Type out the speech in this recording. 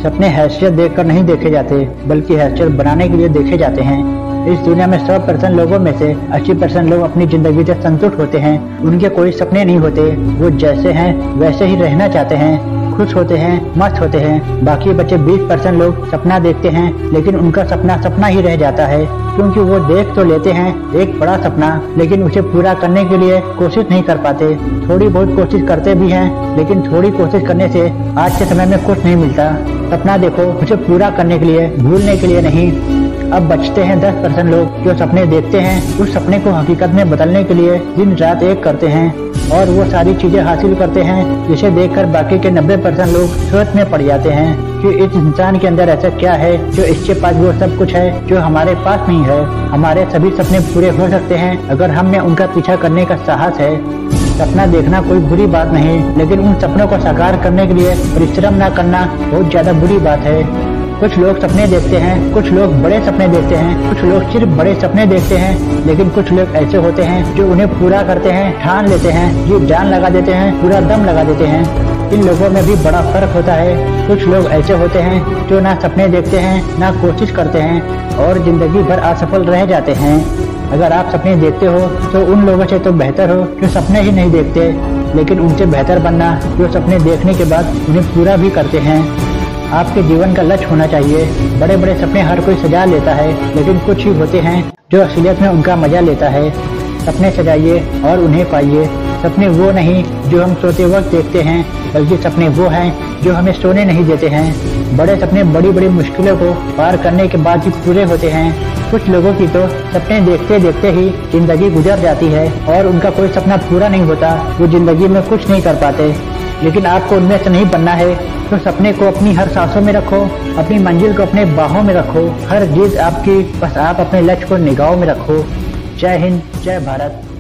सपने हैसियत देखकर नहीं देखे जाते, बल्कि हैसियत बनाने के लिए देखे जाते हैं। इस दुनिया में 100% लोगों में से 80% लोग अपनी जिंदगी से संतुष्ट होते हैं। उनके कोई सपने नहीं होते, वो जैसे हैं वैसे ही रहना चाहते हैं, खुश होते हैं, मस्त होते हैं। बाकी बचे 20% लोग सपना देखते हैं, लेकिन उनका सपना सपना ही रह जाता है, क्योंकि वो देख तो लेते हैं एक बड़ा सपना, लेकिन उसे पूरा करने के लिए कोशिश नहीं कर पाते। थोड़ी बहुत कोशिश करते भी हैं, लेकिन थोड़ी कोशिश करने से आज के समय में कुछ नहीं मिलता। सपना देखो उसे पूरा करने के लिए, भूलने के लिए नहीं। अब बचते हैं 10% लोग जो सपने देखते हैं, उस सपने को हकीकत में बदलने के लिए दिन रात एक करते हैं और वो सारी चीजें हासिल करते हैं जिसे देखकर बाकी के 90% लोग सोच में पड़ जाते हैं कि इस इंसान के अंदर ऐसा क्या है जो इसके पास वो सब कुछ है जो हमारे पास नहीं है। हमारे सभी सपने पूरे हो सकते हैं अगर हम में उनका पीछा करने का साहस है। सपना देखना कोई बुरी बात नहीं, लेकिन उन सपनों को साकार करने के लिए परिश्रम न करना बहुत ज्यादा बुरी बात है। कुछ लोग सपने देखते हैं, कुछ लोग बड़े सपने देखते हैं, कुछ लोग सिर्फ बड़े सपने देखते हैं, लेकिन कुछ लोग ऐसे होते हैं जो उन्हें पूरा करते हैं, ठान लेते हैं, जी जान लगा देते हैं, पूरा दम लगा देते हैं। इन लोगों में भी बड़ा फर्क होता है। कुछ लोग ऐसे होते हैं जो ना सपने देखते हैं, ना कोशिश करते हैं और जिंदगी भर असफल रह जाते हैं। अगर आप सपने देखते हो तो उन लोगों से तो बेहतर हो जो सपने ही नहीं देखते, लेकिन उनसे बेहतर बनना जो सपने देखने के बाद उन्हें पूरा भी करते हैं। आपके जीवन का लक्ष्य होना चाहिए। बड़े बड़े सपने हर कोई सजा लेता है, लेकिन कुछ ही होते हैं जो असलियत में उनका मजा लेता है। सपने सजाइए और उन्हें पाइए। सपने वो नहीं जो हम सोते वक्त देखते हैं, बल्कि सपने वो हैं जो हमें सोने नहीं देते हैं। बड़े सपने बड़ी बड़ी मुश्किलों को पार करने के बाद ही पूरे होते हैं। कुछ लोगों की तो सपने देखते देखते ही जिंदगी गुजर जाती है और उनका कोई सपना पूरा नहीं होता, वो जिंदगी में कुछ नहीं कर पाते। लेकिन आपको उनमें से नहीं बनना है तो सपने को अपनी हर सांसों में रखो, अपनी मंजिल को अपने बाहों में रखो। हर चीज आपकी, बस आप अपने लक्ष्य को निगाहों में रखो। जय हिंद, जय भारत।